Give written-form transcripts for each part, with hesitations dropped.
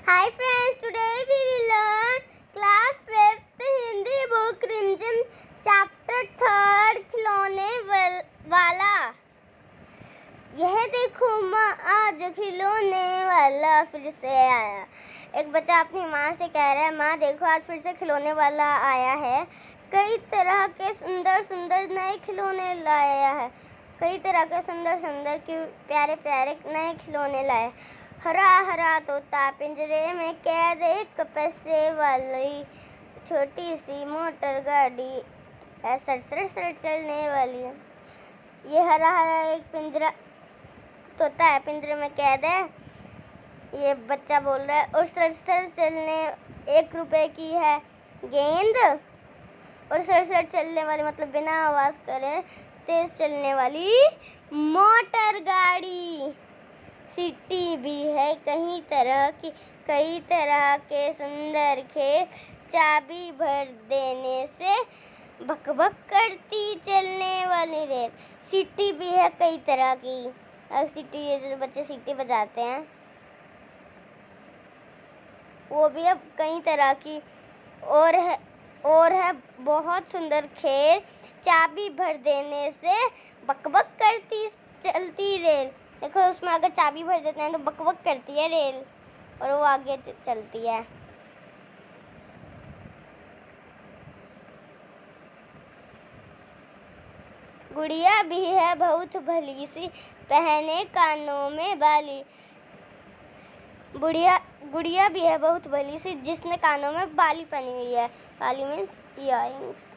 Hi friends, today we will learn class 5th Hindi book Rimjim chapter 3rd खिलौने वाला। यह देखो माँ आज खिलौने वाला फिर से आया। एक बच्चा अपनी माँ से कह रहा है, माँ देखो आज फिर से खिलौने वाला आया है। कई तरह के सुंदर सुंदर नए खिलौने लाया है। कई तरह के सुंदर सुंदर प्यारे प्यारे नए खिलौने लाए। हरा हरा तोता पिंजरे में कैद, एक पैसे वाली छोटी सी मोटर गाड़ी सर सर सर चलने वाली है। ये हरा हरा एक पिंजरा तोता है, पिंजरे में कैद है, ये बच्चा बोल रहा है। और सर सर चलने 1 रुपए की है गेंद। और सर सर चलने वाली मतलब बिना आवाज़ करे तेज चलने वाली मोटर गाड़ी। सिटी भी है कई तरह के सुंदर खेल। चाबी भर देने से बक बक करती चलने वाली रेल। सिटी भी है कई तरह की। अब सिटी, ये जो बच्चे सिटी बजाते हैं वो भी अब कई तरह की। और है बहुत सुंदर खेल। चाबी भर देने से बक बक करती चलती रेल। देखो उसमें अगर चाबी भर देते हैं तो बक बक करती है रेल और वो आगे चलती है। गुड़िया भी है बहुत भली सी, पहने कानों में बाली। गुड़िया भी है बहुत भली सी, जिसने कानों में बाली पहनी हुई है। बाली मीन्स इयररिंग्स।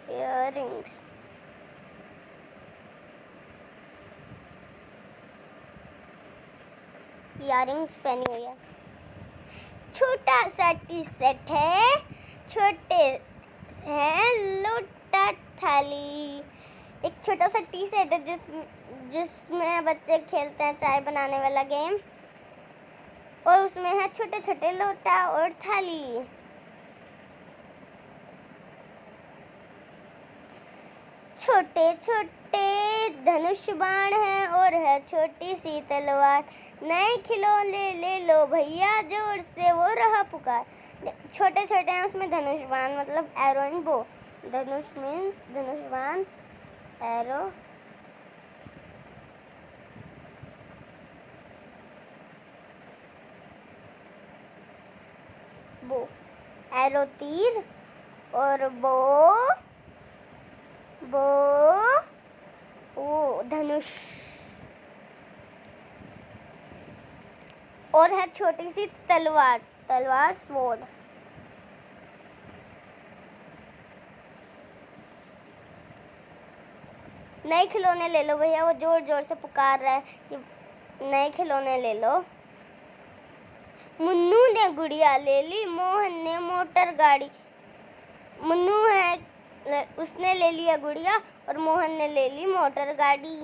इयररिंग्स पहनी हुई है। छोटा सा टी शर्ट है, छोटे है लोटा थाली। एक छोटा सा टी शर्ट है जिसमें बच्चे खेलते हैं चाय बनाने वाला गेम। और उसमें है छोटे छोटे लोटा और थाली। छोटे छोटे धनुष बाण है और है छोटी सी तलवार। नए खिलौने ले लो भैया जोर से वो रहा पुकार। छोटे छोटे हैं उसमें धनुष बाण मतलब एरो एंड बो। धनुष मीन्स धनुष बाण, एरो बो, एरो तीर और बो वो धनुष। और है छोटी सी तलवार स्वॉर्ड। नए खिलौने ले लो भैया, वो जोर जोर से पुकार रहा है कि नए खिलौने ले लो। मुन्नू ने गुड़िया ले ली, मोहन ने मोटर गाड़ी। मुन्नू है उसने ले लिया गुड़िया और मोहन ने ले ली मोटर गाड़ी।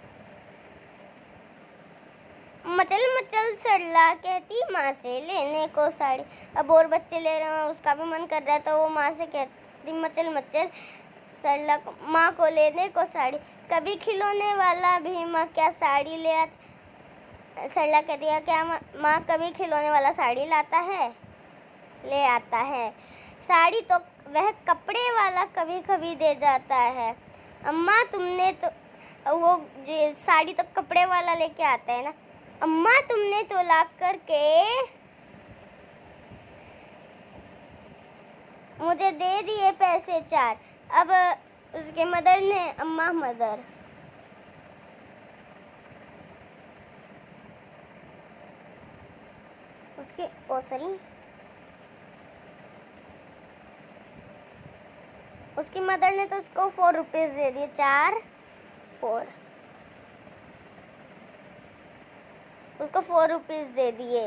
मचल मचल सरला कहती माँ से लेने को साड़ी। अब और बच्चे ले रहे हैं, उसका भी मन कर रहा है तो वो माँ से कहती मचल मचल सरला माँ को लेने को साड़ी। कभी खिलौने वाला भी माँ क्या साड़ी ले आता। सरला कहती है क्या माँ कभी खिलौने वाला साड़ी ले आता है। साड़ी तो वह कपड़े वाला कभी कभी दे जाता है। अम्मा तुमने तो वो साड़ी तो कपड़े वाला लेके आता है ना। अम्मा तुमने तो ला करके मुझे दे दिए पैसे 4। अब उसके मदर ने मदर उसके उसकी मदर ने तो उसको 4 रुपीज दे दिए। 4 उसको 4 रुपीज दे दिए।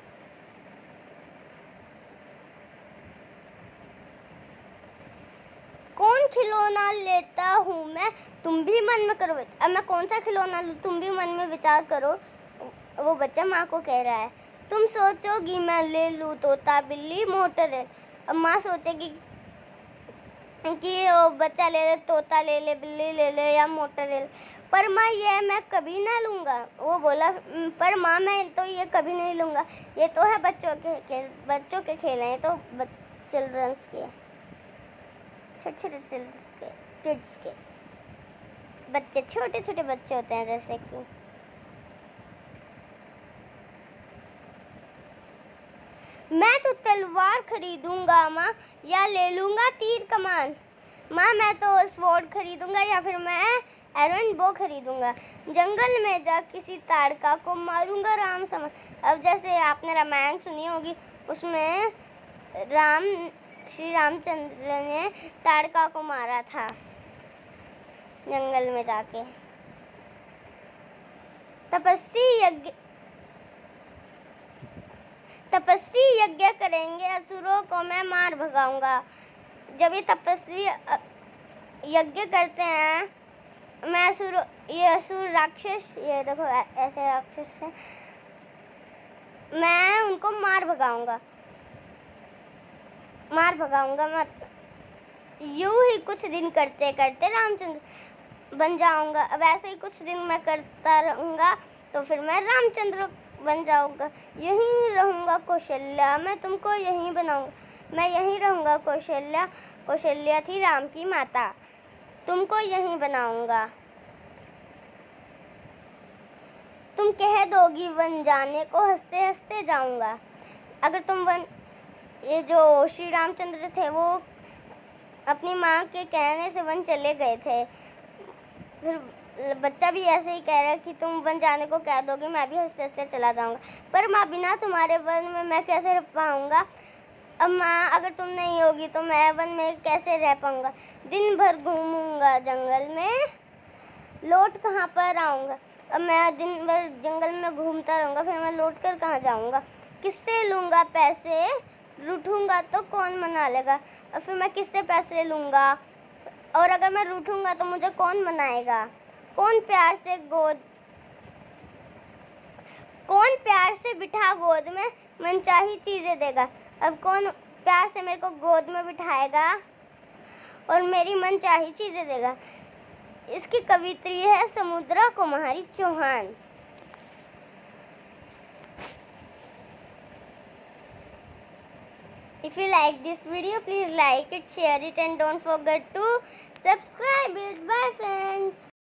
कौन खिलौना लेता हूँ मैं, तुम भी मन में करो। अब मैं कौन सा खिलौना लूँ तुम भी मन में विचार करो। वो बच्चा माँ को कह रहा है। तुम सोचोगी मैं ले लूँ तोता बिल्ली मोटर है। अब माँ सोचेगी कि वो बच्चा ले ले, तोता ले ले, बिल्ली ले ले या मोटर ले ले। पर माँ ये मैं कभी ना लूँगा। वो बोला पर माँ मैं तो ये कभी नहीं लूँगा, ये तो है बच्चों के खेल हैं, तो चिल्ड्रंस के, छोटे छोटे चिल्ड्रंस के, किड्स के बच्चे, छोटे छोटे बच्चे होते हैं। जैसे कि मैं तो तलवार खरीदूंगा माँ, या ले लूँगा तीर कमान। माँ मैं तो स्वॉर्ड खरीदूंगा या फिर मैं एरन बो खरीदूंगा। जंगल में जा किसी ताड़का को मारूंगा राम समझ। अब जैसे आपने रामायण सुनी होगी, उसमें श्री रामचंद्र ने ताड़का को मारा था जंगल में जाके। तपस्वी यज्ञ करेंगे, असुरों को मैं मार भगाऊंगा। जब ये तपस्वी यज्ञ करते हैं, मैं ये असुर राक्षस, ये देखो ऐसे राक्षस है, मैं उनको मार भगाऊंगा। यूं ही कुछ दिन करते करते रामचंद्र बन जाऊंगा। अब ऐसे ही कुछ दिन मैं करता रहूँगा तो फिर मैं रामचंद्र बन जाऊंगा। यहीं रहूँगा कौशल्या, मैं तुमको यहीं बनाऊंगा। मैं यहीं रहूँगा कौशल्या, कौशल्या थी राम की माता, तुमको यहीं बनाऊंगा। तुम कह दोगी वन जाने को, हंसते हंसते जाऊंगा। अगर तुम ये जो श्री रामचंद्र थे वो अपनी माँ के कहने से वन चले गए थे, फिर बच्चा भी ऐसे ही कह रहा है कि तुम वन जाने को कह दोगे, मैं भी हंसते हंसते चला जाऊंगा। पर माँ बिना तुम्हारे वन में मैं कैसे रह पाऊंगा। अब माँ अगर तुम नहीं होगी तो मैं वन में कैसे रह पाऊंगा। दिन भर घूमूंगा जंगल में, लौट कहाँ पर आऊँगा। अब मैं दिन भर जंगल में घूमता रहूँगा, फिर मैं लौट कर कहाँ जाऊँगा। किससे लूँगा पैसे, रूठूँगा तो कौन मना लेगा। और फिर मैं किससे पैसे लूँगा, और अगर मैं रूठूँगा तो मुझे कौन मनाएगा। कौन प्यार से बिठा गोद में मनचाही चीज़ें देगा। अब कौन प्यार से मेरे को गोद में बिठाएगा और मेरी मनचाही चीज़ें देगा। इसकी कवित्री है समुद्रा Kumari Chauhan. If you like this video, please like it, share it and don't forget to subscribe it. Bye friends.